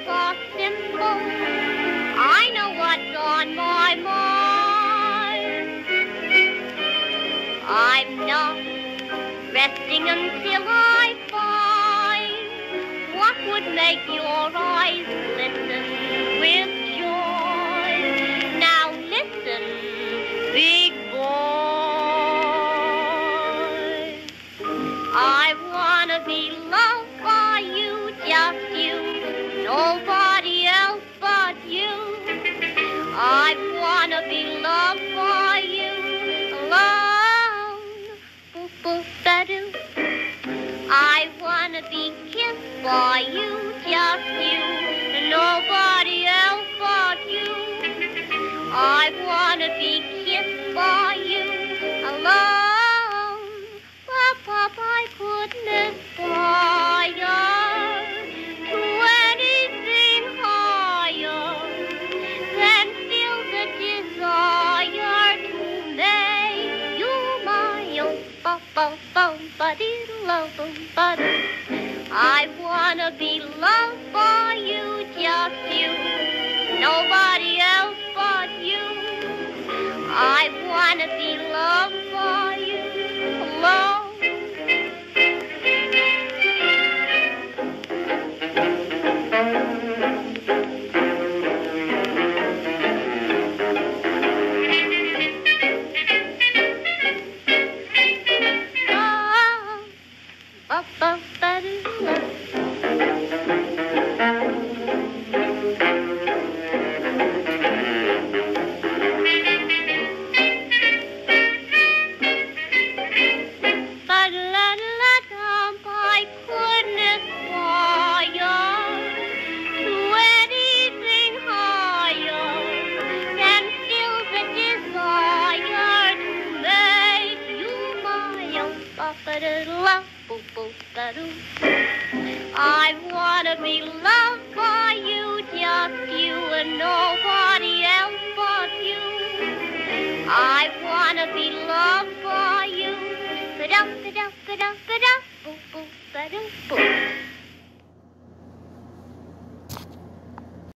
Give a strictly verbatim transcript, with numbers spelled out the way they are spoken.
so simple. I know what's on my mind. I'm not resting until I find what would make your eyes glisten with joy. Now listen, big boy. I wanna be loved by you, just you, nobody else but you. I wanna be loved by you, alone. Boop, boop, ba-doo. I wanna be kissed by you, just you, nobody else but you. I wanna be kissed by you, alone. Pop, I couldn't aspire to anything higher than feel the desire to make you my own. Bum, bum, bum, ba-dee-doo, bum, ba-doo. I wanna be loved by you, just you, nobody else but you. I wanna be loved by you, alone. I wanna be loved by you, just you and nobody else but you. I wanna be loved by you, ba-dum, ba-dum, ba-dum, ba-dum, boop, boop, ba-dum, boop.